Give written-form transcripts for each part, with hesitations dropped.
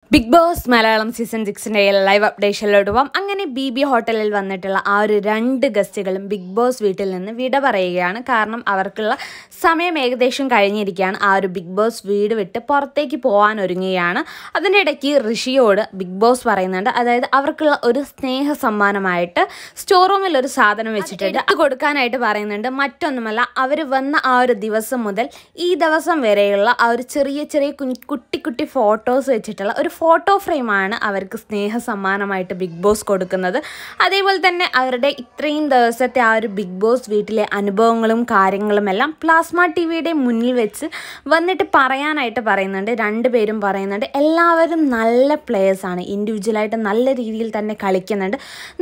Big Boss Malayalam season 6ന്റെ live അപ്ഡേഷനിലോട്ട് പോകാം. അങ്ങനെ BB ഹോട്ടലിൽ വന്നിട്ടുള്ള ആ ഒരു 2 ഗസ്റ്റുകളും ബിഗ് ബോസ് വീട്ടിൽ നിന്ന് വിട പറയുകയാണ്. കാരണം അവർക്കുള്ള സമയം ഏകദേശം കഴിഞ്ഞിരിക്കുകയാണ്. ആ ഒരു ബിഗ് ബോസ് വീട് വിട്ട് പുറത്തേക്ക് പോകാൻ ഒരുങ്ങുകയാണ്. അതിൻ്റെ ഇടയ്ക്ക് ഋഷിയോട് ബിഗ് ബോസ് പറയുന്നുണ്ട്, അതായത് അവർക്കുള്ള ഒരു സ്നേഹ സമ്മാനമായിട്ട് സ്റ്റോർ റൂമിൽ ഒരു സാധനം വെച്ചിട്ടുണ്ട്, അത് കൊടുക്കാനായിട്ട് പറയുന്നുണ്ട്. മറ്റൊന്നുമല്ല, അവർ വന്ന ആ ഒരു ദിവസം മുതൽ ഈ ദിവസം വരെയുള്ള ആ ഒരു ചെറിയ ചെറിയ കുട്ടി ഫോട്ടോസ് വെച്ചിട്ടുള്ള ഒരു ഫോട്ടോ ഫ്രെയിമാണ് അവർക്ക് സ്നേഹ സമ്മാനമായിട്ട് ബിഗ് ബോസ് കൊടുക്കുന്നത്. അതേപോലെ തന്നെ അവരുടെ ഇത്രയും ദിവസത്തെ ആ ഒരു ബിഗ് ബോസ് വീട്ടിലെ അനുഭവങ്ങളും കാര്യങ്ങളും എല്ലാം പ്ലാസ്മ ടിവിയുടെ മുന്നിൽ വെച്ച് വന്നിട്ട് പറയാനായിട്ട് പറയുന്നുണ്ട്. രണ്ടുപേരും പറയുന്നുണ്ട് എല്ലാവരും നല്ല പ്ലേയേഴ്സാണ്, ഇൻഡിവിജ്വലായിട്ട് നല്ല രീതിയിൽ തന്നെ കളിക്കുന്നുണ്ട്,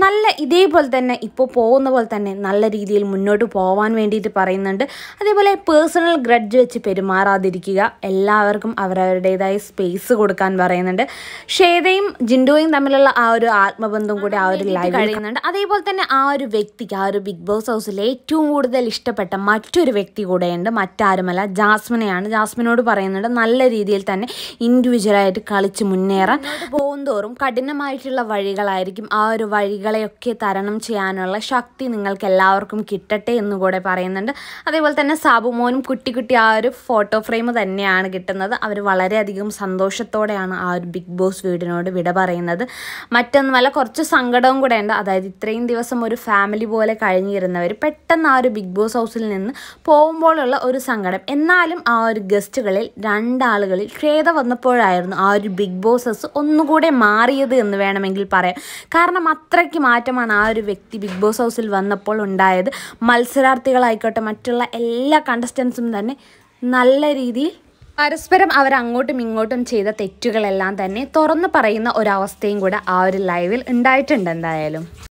ഇതേപോലെ തന്നെ ഇപ്പോൾ പോകുന്ന പോലെ തന്നെ നല്ല രീതിയിൽ മുന്നോട്ട് പോകാൻ വേണ്ടിയിട്ട് പറയുന്നുണ്ട്. അതേപോലെ പേഴ്സണൽ ഗ്രഡ്ജ് വെച്ച് പെരുമാറാതിരിക്കുക, എല്ലാവർക്കും അവരവരുടേതായ സ്പേസ് കൊടുക്കാൻ പറയുന്നുണ്ട്. ശ്വേതയും ജിൻഡോയും തമ്മിലുള്ള ആ ഒരു ആത്മബന്ധം കൂടി ആ ഒരു ലൈവ് കഴിയുന്നുണ്ട്. അതേപോലെ തന്നെ ആ ഒരു വ്യക്തിക്ക് ആ ഒരു ബിഗ് ബോസ് ഹൗസിൽ ഏറ്റവും കൂടുതൽ ഇഷ്ടപ്പെട്ട മറ്റൊരു വ്യക്തി കൂടെയുണ്ട്, മറ്റാരുമല്ല ജാസ്മിനെയാണ്. ജാസ്മിനോട് പറയുന്നുണ്ട് നല്ല രീതിയിൽ തന്നെ ഇൻഡിവിജ്വലായിട്ട് കളിച്ച് മുന്നേറാൻ. പോകുന്തോറും കഠിനമായിട്ടുള്ള വഴികളായിരിക്കും, ആ ഒരു വഴികളെയൊക്കെ തരണം ചെയ്യാനുള്ള ശക്തി നിങ്ങൾക്ക് എല്ലാവർക്കും കിട്ടട്ടെ എന്നുകൂടെ പറയുന്നുണ്ട്. അതേപോലെ തന്നെ സാബുമോനും കുട്ടി ആ ഒരു ഫോട്ടോ ഫ്രെയിം തന്നെയാണ് കിട്ടുന്നത്. അവർ വളരെയധികം സന്തോഷത്തോടെയാണ് ആ ഒരു ബിഗ് ബോസ് വീടിനോട് വിട പറയുന്നത്. മറ്റൊന്നുമല്ല, കുറച്ച് സങ്കടവും കൂടെ ഉണ്ട്. അതായത് ഇത്രയും ദിവസം ഒരു ഫാമിലി പോലെ കഴിഞ്ഞിരുന്നവർ പെട്ടെന്ന് ആ ഒരു ബിഗ് ബോസ് ഹൗസിൽ നിന്ന് പോകുമ്പോഴുള്ള ഒരു സങ്കടം. എന്നാലും ആ ഒരു ഗസ്റ്റുകളിൽ 2 ആളുകളിൽ ശ്വേത വന്നപ്പോഴായിരുന്നു ആ ഒരു ബിഗ് ബോസ് ഹൗസ് ഒന്നുകൂടെ മാറിയത് എന്ന് വേണമെങ്കിൽ പറയാം. കാരണം അത്രയ്ക്ക് മാറ്റമാണ് ആ ഒരു വ്യക്തി ബിഗ് ബോസ് ഹൗസിൽ വന്നപ്പോൾ ഉണ്ടായത്. മത്സരാർത്ഥികളായിക്കോട്ടെ മറ്റുള്ള എല്ലാ കണ്ടസ്റ്റൻസും തന്നെ നല്ല രീതിയിൽ പരസ്പരം അവർ അങ്ങോട്ടും ഇങ്ങോട്ടും ചെയ്ത തെറ്റുകളെല്ലാം തന്നെ തുറന്നു പറയുന്ന ഒരവസ്ഥയും കൂടെ ആ ഒരു ലൈവിൽ ഉണ്ടായിട്ടുണ്ട് എന്തായാലും.